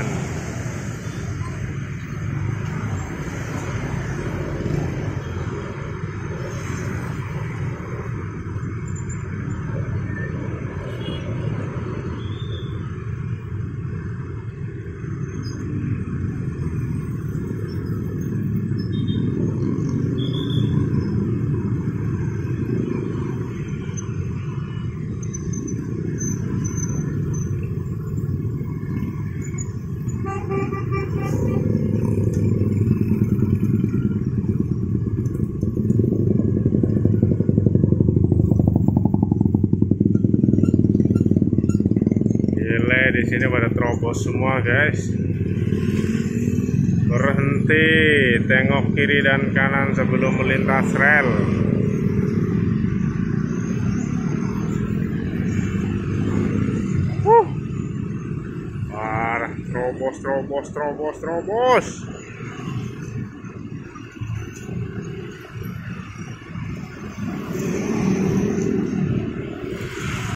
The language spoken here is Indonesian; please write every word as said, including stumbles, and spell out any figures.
Di sini pada terobos semua, guys. Berhenti, tengok kiri dan kanan sebelum melintas rel. Uh. Parah, terobos, terobos, terobos, terobos.